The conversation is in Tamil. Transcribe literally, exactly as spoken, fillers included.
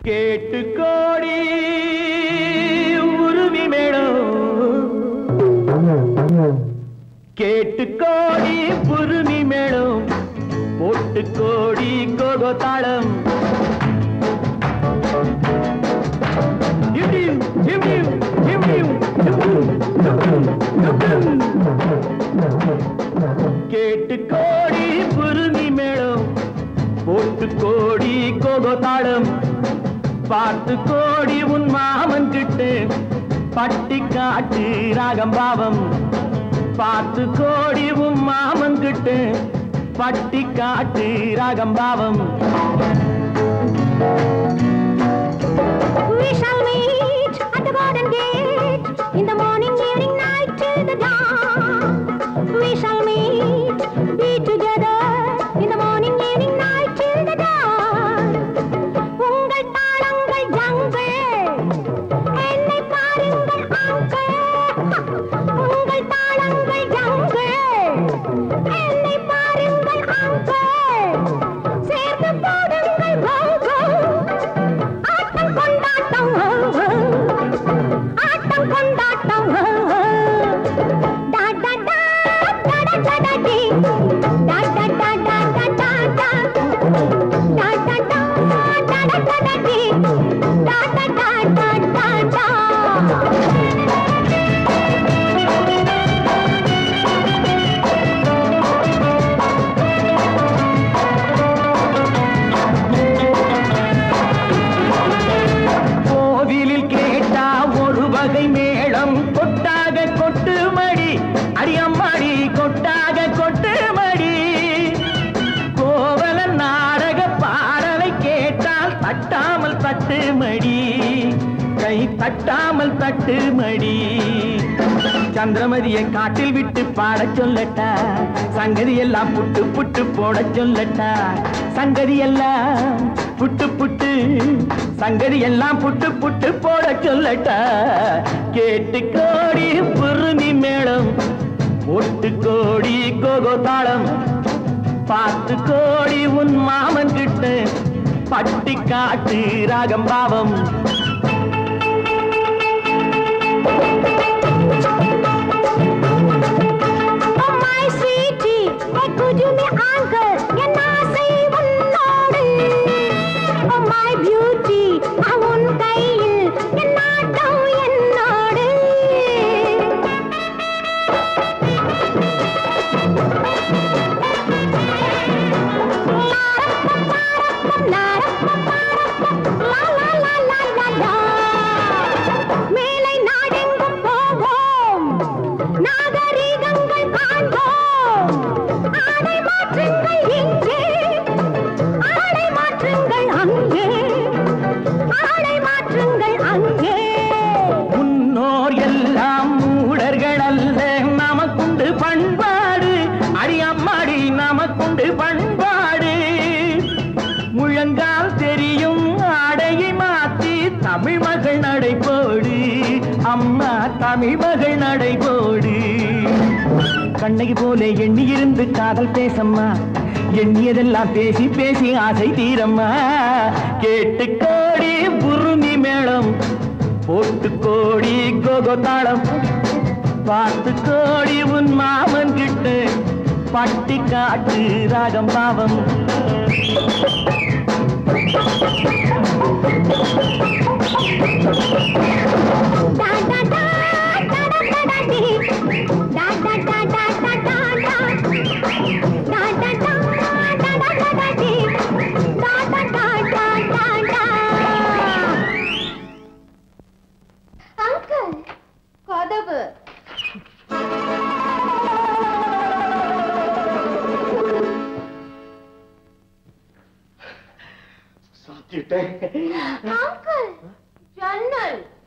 கேட்டு கோடி உருவி மேளம் கேட்டு கோடி புருமி மேளம் போட்டு கோடி கோகோ தாளம் கேட்டு கோடி புருமி மேளம் போட்டு கோடி கோகோ தாளம் பார்த்து கோடி உன் மாமன் கிட்டு பட்டி காட்டு ராகம் பாவம் பார்த்து கோடி உன் மாமன் கிட்டு பட்டி காட்டு ராகம் பாவம் We shall meet at the garden gate in the morning, evening, night till the dawn. We shall meet, be together in the morning, evening, night till the dawn. உங்கள் தாளங்கள் ஜங்கள் என்னை பாருங்கள் அங்கிள் உங்கள் தாளங்கள் ஜங்கள் என்னை பாருங்கள் அங்கிள் சேர்ந்து போடுங்கள் கோகோ ஆட்டம் கொண்டாட்டம் ஆட்டம் கொண்டாட்டம் டா டா டா டா டா டா டி டா டா டா டா டா டா டா டா டா டா டா டா டி டா டா டா டா டா டா கோவிலில் கேட்டா ஒரு வகை மேளம் கொட்டாக கொட்டு மடி அடியம்மாடி கொட்டாக கொட்டு மடி கோவல நாடக பாடலை கேட்டால் தட்டாமல் தட்டு மடி கை தட்டாமல் தட்டு மடி சந்திரமதியை காட்டில் விட்டு பாடச் சொல்லட்டா சங்கதி எல்லாம் புட்டு புட்டு போடச் சொல்லட்டா சங்கதி எல்லாம் புட்டு புட்டு சங்கதி எல்லாம் புட்டு புட்டு போடச் சொல்லட்டா கேட்டு கோடி புருமி மேளம் ஒட்டு கோடி கோகோ தாளம் பார்த்து கோடி உன் மாமன் கிட்ட பட்டி காட்டு ராகம் பாவம் Oh my sweetie, hey could you me uncle? என் ஆசை உன்னோடு. Oh my beauty, உன் கையில் என் நாட்டம் என்னோடு. லா லா லா லா லா லா. மேலை நாடெங்கும் போவோம் நாகரிகங்கள் காண்போம் ஆடை மாற்றுங்கள் இங்கே ஆடை மாற்றுங்கள் அங்கே ஆடை மாற்றுங்கள் அங்கே முன்னோர் எல்லாம் மூடர்கள் அல்ல நமக்குண்டு பண்பாடு அடியம்மாடி நமக்குண்டு பண்பாடு முழங்கால் தெரியும் ஆடையை மாற்றி தமிழ் மகள் நடைபோடு அம்மா தமிழ் மகள் நடைபோடு கண்ணகி போல எண்ணி இருந்து காதல் பேசம்மா எண்ணியதெல்லாம் பேசி பேசி ஆசை தீரம்மா கேட்டு கோடி புருமி மேளம் போட்டு கோடி கோகோ தாளம் பார்த்து கோடி உன் மாமன் கிட்ட பட்டி காட்டு ராகம் பாவம் டா டா டா டா டா டா டி டா டா டா டா டா டா டா டா டா டா டா டா டா டி டா டா டா டா டா டா அங்கிள் கதவு சாத்திட்டேன் அங்கிள் ஜன்னல்